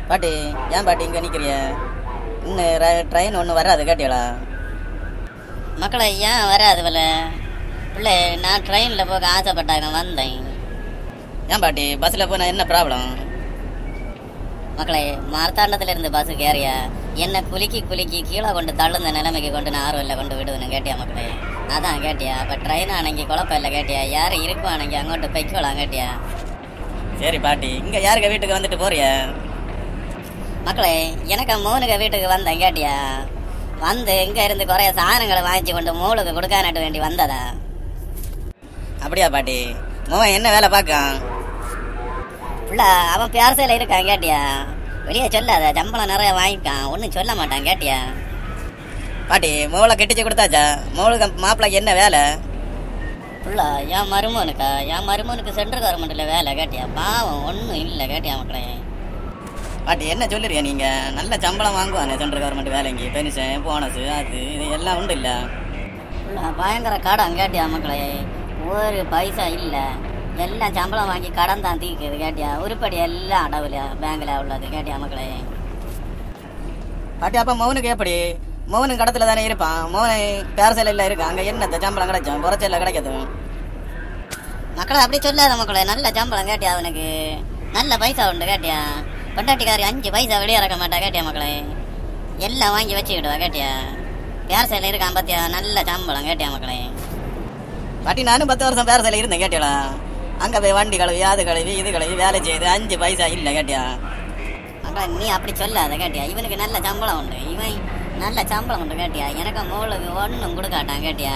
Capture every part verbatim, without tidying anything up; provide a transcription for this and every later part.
பாட்டி ஏன் பாட்டி இங்கே நிற்கிறிய? இன்னும் ட்ரெயின் ஒன்றும் வராது கேட்டியலா? மக்களை ஏன் வராது போல பிள்ளை? நான் ட்ரெயினில் போக ஆசைப்பட்டாங்க வந்தேன். ஏன் பாட்டி பஸ்ஸில் போனால் என்ன ப்ராப்ளம்? மக்களை மார்த்தாண்டத்துல இருந்து பஸ்ஸுக்கு ஏறியா என்ன குலுக்கி குலுக்கி கீழே கொண்டு தள்ளுந்த நிலைமைக்கு கொண்டு நான் ஆர்வலில் கொண்டு விடுவேன்னு கேட்டியா மக்களே? அதான் கேட்டியா? அப்போ ட்ரெயின் அன்னைக்கு குழப்பம் இல்லை கேட்டியா? யார் இருக்கும் அன்னைக்கு அங்கோட்டு பைக்கலாம் கேட்டியா? சரி பாட்டி, இங்கே யாருக்க வீட்டுக்கு வந்துட்டு போறிய? மக்களே எனக்கு மூணுக்கு வீட்டுக்கு வந்தேன் கேட்டியா? வந்து இங்கே இருந்து குறைய சாதனங்களை வாங்கிச்சு கொண்டு மூளுக்கு கொடுக்கானட்டு வேண்டி வந்ததா? அப்படியா பாட்டி? மோவன் என்ன வேலை பார்க்கான்? புள்ள அவன் பேரசையில் இருக்கான் கேட்டியா? வெளியே சொல்லாத, சம்பளம் நிறைய வாங்கிக்கான், ஒன்றும் சொல்ல மாட்டான் கேட்டியா? பாட்டி மோளை கெட்டிச்சு கொடுத்தாச்சா? மோளுக்கு மாப்பிள்ளைக்கு என்ன வேலை? புள்ள என் மருமனுக்கா? என் மருமனுக்கு சென்ட்ரல் கவர்மெண்ட்டில் வேலை கேட்டியா? பாவம் ஒன்றும் இல்லை கேட்டியா மக்களே? பாட்டி என்ன சொல்லுறியா நீங்கள்? நல்ல சம்பளம் வாங்குவானே சென்ட்ரல் கவர்மெண்ட் வேலைக்கு, பென்ஷன் போனஸு அது இது எல்லாம் உண்டு இல்லை? புள்ள பயங்கர கடன் கேட்டியா மக்களே? ஒரு பைசா இல்லை, எல்லாம் சம்பளம் வாங்கி கடன் தான் தீக்குது கேட்டியா? உருப்படி எல்லாம் அடவுலையா பேங்கில் உள்ளது கேட்டியா மக்களே? பாட்டி அப்போ மௌனுக்கு எப்படி? மௌனு கடத்தில் தானே இருப்பான், மௌனை பேரசையில் இருக்கான், அங்கே என்னத்த சம்பளம் கிடைக்கும்? குறைச்சல கிடைக்காது மக்களை அப்படி சொல்லாத மக்களே. நல்ல சம்பளம் கேட்டியா? அவனுக்கு நல்ல பைசா உண்டு கேட்டியா? பொண்டாட்டிக்காரி அஞ்சு பைசா வெளியே இறக்க மாட்டா கேட்டியா மக்களே? எல்லாம் வாங்கி வச்சுக்கிடுவா கேட்டியா? பேரசையில் இருக்கான் பார்த்தியா? நல்ல சம்பளம் கேட்டியா மக்களே? பாட்டி நானும் பத்து வருஷம் பேரசையில் இருந்தேன் கேட்டியலா? அங்கே போய் வண்டி கழுவி அது கழுவி இது கழுவி வேலை செய்யுது, அஞ்சு பைசா இல்லை கேட்டியா? மக்களே நீ அப்படி சொல்லாத கேட்டியா? இவனுக்கு நல்ல சம்பளம் உண்டு, இவன் நல்ல சம்பளம் உண்டு கேட்டியா? எனக்கு மூளுக்கு ஒன்றும் கொடுக்காட்டான் கேட்டியா?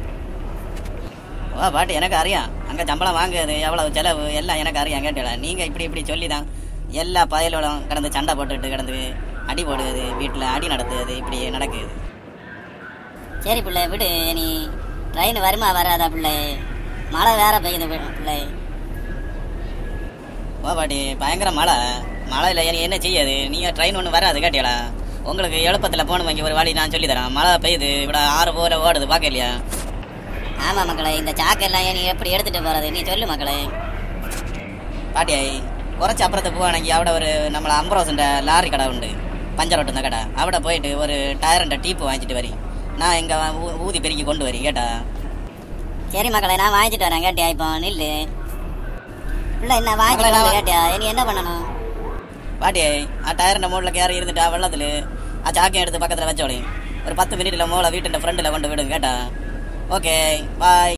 ஓ பாட்டி எனக்கு அறியாம், அங்கே சம்பளம் வாங்குறது எவ்வளவு செலவு எல்லாம் எனக்கு அறியாம் கேட்டியலா? நீங்கள் இப்படி இப்படி சொல்லி தான் எல்லா பயலோடும் கிடந்து சண்டை போட்டுட்டு கிடந்து அடி போடுவது, வீட்டில் அடி நடத்துவது, இப்படி நடக்குது. சரி பிள்ளை விடு, நீ ட்ரெயின் வருமா வராதா பிள்ளை? மழை வேற பெய்யுது பிள்ளை. ஓ பாட்டி பயங்கர மழை, மழையில் இனி என்ன செய்யாது? நீங்கள் ட்ரெயின் ஒன்று வராது கேட்டியலா? உங்களுக்கு எழுப்பத்தில் போன வாங்கி ஒரு வழி நான் சொல்லி தரேன். மழை பெய்யுது, இவ்வளோ ஆறு போல ஓடுது பார்க்க இல்லையா? ஆமாம் மக்களே, இந்த சாக்கெல்லாம் நீ எப்படி எடுத்துகிட்டு போகிறது நீ சொல்லு மக்களே. பாட்டி குறைச்சி அப்புறத்துக்கு போவானங்கி அவட ஒரு நம்மளை ஐம்பது லாரி கடை உண்டு, பஞ்சர் ஓட்டுந்த கடை, அவட போயிட்டு ஒரு டயர்ண்ட டீப்பு வாங்கிட்டு வரி, நான் இங்கே ஊதி பெருக்கி கொண்டு வரி கேட்டா? சரி மக்களே நான் வாங்கிட்டு வரேன் கேட்டியா? இப்போ நில்லு இல்லை என்ன வாங்கிட்டு கேட்டியா? நீ என்ன பண்ணணும்? பாட்டி டயர்ண்ட மூடில் கேரி இருந்துட்டா வெள்ளத்தில் ஆ சாக்கையும் எடுத்து பக்கத்தில் வச்சோடி ஒரு பத்து மினிட்ல மூளை வீட்டு ஃப்ரெண்டில் கொண்டு விடுங்க கேட்டா? ஓகே பாய்.